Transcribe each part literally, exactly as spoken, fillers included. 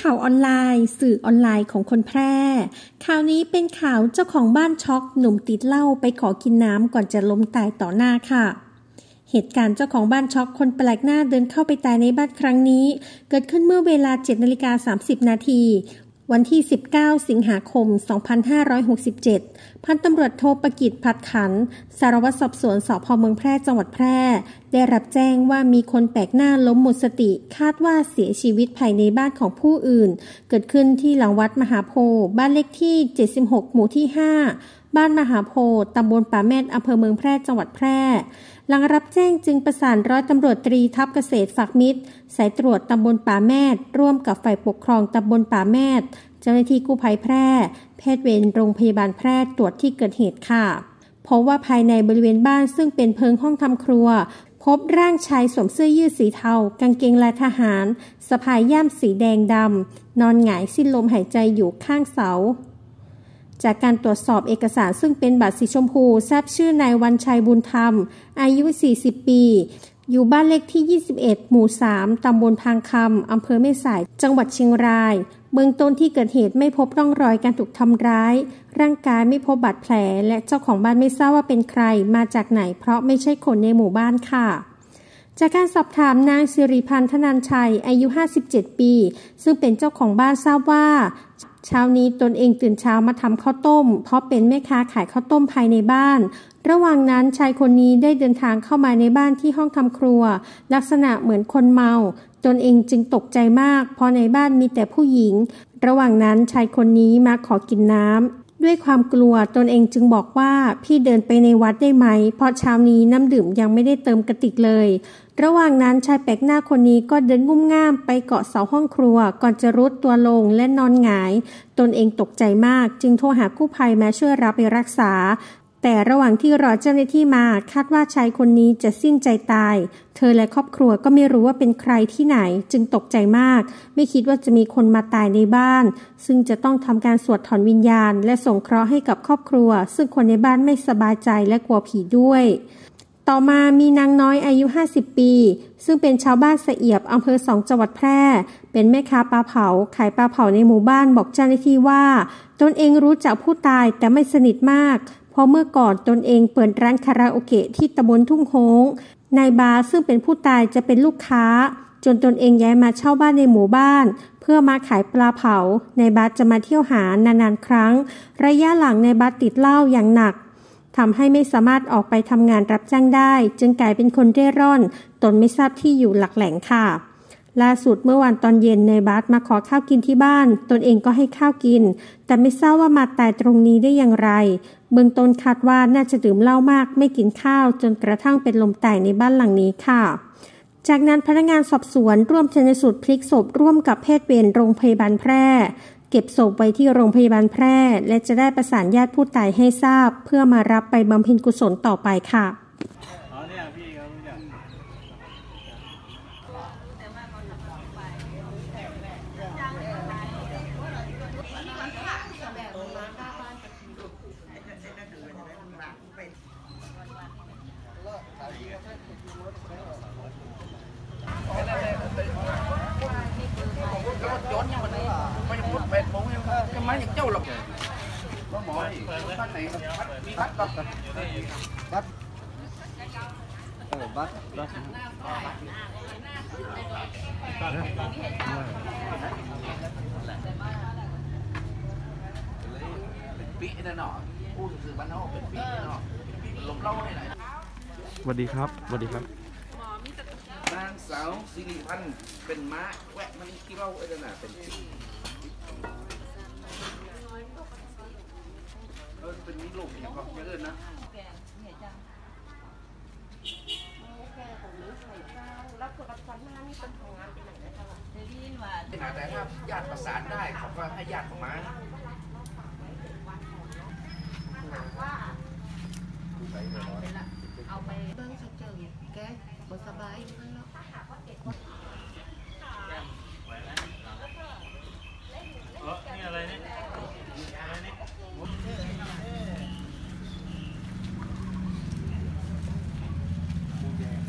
ข่าวออนไลน์สื่อออนไลน์ของคนแพร่ข่าวนี้เป็นข่าวเจ้าของบ้านช็อกหนุ่มติดเหล้าไปขอกินน้ำก่อนจะล้มตายต่อหน้าค่ะเหตุการณ์เจ้าของบ้านช็อกคนแปลกหน้าเดินเข้าไปตายในบ้านครั้งนี้เกิดขึ้นเมื่อเวลา เจ็ดนาฬิกาสามสิบนาทีวันที่สิบเก้าสิงหาคมสองพันห้าร้อยหกสิบเจ็ดพันตำรวจโทประกิตพัดขันสารวัตรสอบสวนสภ.เมืองแพร่จังหวัดแพร่ได้รับแจ้งว่ามีคนแปลกหน้าล้มหมดสติคาดว่าเสียชีวิตภายในบ้านของผู้อื่นเกิดขึ้นที่หลังวัดมหาโพธิ์บ้านเลขที่เจ็ดสิบหกหมู่ที่ห้าบ้านมหาโพธิ์ตำบลป่าแมดอำเภอเมืองแพร่จังหวัดแพร่หลังรับแจ้งจึงประสานร้อยตำรวจตรีทัพเกษตรฝากมิตรสายตรวจตำบลป่าแมดร่วมกับฝ่ายปกครองตำบลป่าแมดเจ้าหน้าที่กู้ภัยแพร่แพทย์เวรโรงพยาบาลแพร่ตรวจที่เกิดเหตุค่ะเพราะว่าภายในบริเวณบ้านซึ่งเป็นเพิงห้องทำครัวพบร่างชายสวมเสื้อยืดสีเทากางเกงลายทหารสะพายย่ามสีแดงดำนอนหงายสิ้นลมหายใจอยู่ข้างเสาจากการตรวจสอบเอกสารซึ่งเป็นบัตรสีชมพูทราบชื่อนายวันชัยบุญธรรมอายุสี่สิบปีอยู่บ้านเลขที่ยี่สิบเอ็ดหมู่สามตำบลพางคำอำเภอแม่สายจังหวัดเชียงรายเบื้องต้นที่เกิดเหตุไม่พบร่องรอยการถูกทำร้ายร่างกายไม่พบบาดแผลและเจ้าของบ้านไม่ทราบว่าเป็นใครมาจากไหนเพราะไม่ใช่คนในหมู่บ้านค่ะจากการสอบถามนางสิริพันธ์ธนันชัยอายุห้าสิบเจ็ดปีซึ่งเป็นเจ้าของบ้านทราบว่าเช้านี้ตนเองตื่นเช้ามาทำข้าวต้มเพราะเป็นแม่ค้าขายข้าวต้มภายในบ้านระหว่างนั้นชายคนนี้ได้เดินทางเข้ามาในบ้านที่ห้องทำครัวลักษณะเหมือนคนเมาตนเองจึงตกใจมากเพราะในบ้านมีแต่ผู้หญิงระหว่างนั้นชายคนนี้มาขอกินน้ำด้วยความกลัวตนเองจึงบอกว่าพี่เดินไปในวัดได้ไหมเพราะเช้านี้น้ำดื่มยังไม่ได้เติมกระติกเลยระหว่างนั้นชายแปลกหน้าคนนี้ก็เดินงุ่มง่ามไปเกาะเสาห้องครัวก่อนจะรุดตัวลงและนอนหงายตนเองตกใจมากจึงโทรหากู้ภัยมาช่วยรับไปรักษาแต่ระหว่างที่รอเจ้าหน้าที่มาคาดว่าชายคนนี้จะสิ้นใจตายเธอและครอบครัวก็ไม่รู้ว่าเป็นใครที่ไหนจึงตกใจมากไม่คิดว่าจะมีคนมาตายในบ้านซึ่งจะต้องทำการสวดถอนวิญญาณและส่งเคราะห์ให้กับครอบครัวซึ่งคนในบ้านไม่สบายใจและกลัวผีด้วยต่อมามีนางน้อยอายุห้าสิบปีซึ่งเป็นชาวบ้านสะเอียบอำเภอสองจังหวัดแพร่เป็นแม่ค้าปลาเผาขายปลาเผาในหมู่บ้านบอกเจ้าหน้าที่ว่าตนเองรู้จักผู้ตายแต่ไม่สนิทมากเพราะเมื่อก่อนตนเองเปิดร้านคาราโอเกะที่ตำบลทุ่งโฮงนายบาซึ่งเป็นผู้ตายจะเป็นลูกค้าจนตนเองย้ายมาเช่าบ้านในหมู่บ้านเพื่อมาขายปลาเผานายบาจะมาเที่ยวหานานๆครั้งระยะหลังนายบาติดเหล้าอย่างหนักทำให้ไม่สามารถออกไปทำงานรับจ้างได้จึงกลายเป็นคนเร่ร่อนตนไม่ทราบที่อยู่หลักแหล่งค่ะล่าสุดเมื่อวันตอนเย็นนายบาสมาขอข้าวกินที่บ้านตนเองก็ให้ข้าวกินแต่ไม่ทราบว่ามาตายตรงนี้ได้อย่างไรเบื้องต้นคาดว่าน่าจะดื่มเหล้ามากไม่กินข้าวจนกระทั่งเป็นลมตายในบ้านหลังนี้ค่ะจากนั้นพนักงานสอบสวนร่วมชันสูตรพลิกศพร่วมกับแพทย์เวรโรงพยาบาลแพร่เก็บศพไว้ที่โรงพยาบาลแพร่และจะได้ประสานญาติผู้ตายให้ทราบเพื่อมารับไปบำเพ็ญกุศลต่อไปค่ะ máy những châu lộc có mỏi bắt này bắt bắt bắt bắt bắtปีนั่นหนอพูดถึงบ้านนอกเป็นปีนั่นหนอลมเล่าให้ไหนสวัสดีครับสวัสดีครับนางสาวสิริพันธ์เป็นม้าแวะมันกี่เล่าเอ้ยน่ะเป็นเป็นมีลูกอย่างกับเยอะนะแล้วคนรับฟันหน้านี่เป็นทำงานเป็นไหนนะคะแต่ถ้าญาติประสานได้เขาก็ให้ญาติของม้าเอาไปเบิ้งเจอแกบสบายนี่อะไรเนี่ย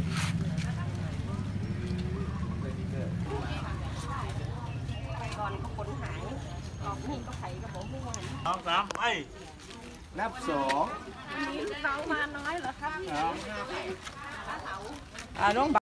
ก่อนสองสามไปนับสองน้องมาน้อยเหรอครับอ่าน้อง